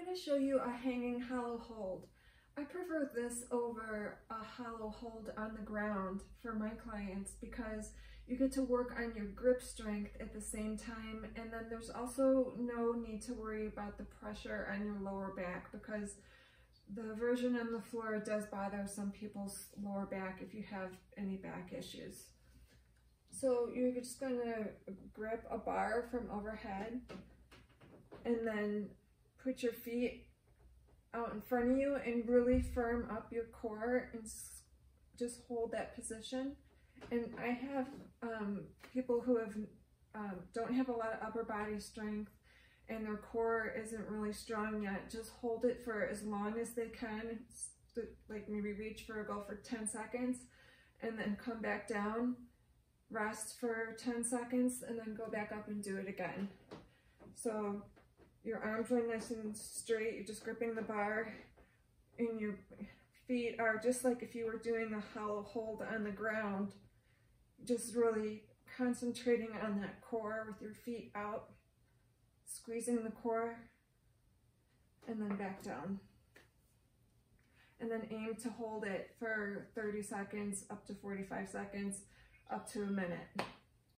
going to show you a hanging hollow hold. I prefer this over a hollow hold on the ground for my clients because you get to work on your grip strength at the same time, and then there's also no need to worry about the pressure on your lower back because the version on the floor does bother some people's lower back if you have any back issues. So you're just going to grip a bar from overhead and then put your feet out in front of you and really firm up your core and just hold that position. And I have people who have don't have a lot of upper body strength and their core isn't really strong yet. Just hold it for as long as they can, like maybe reach for a go for 10 seconds and then come back down, rest for 10 seconds and then go back up and do it again. So your arms are nice and straight, you're just gripping the bar, and your feet are just like if you were doing a hollow hold on the ground, just really concentrating on that core with your feet out, squeezing the core, and then back down. And then aim to hold it for 30 seconds, up to 45 seconds, up to a minute.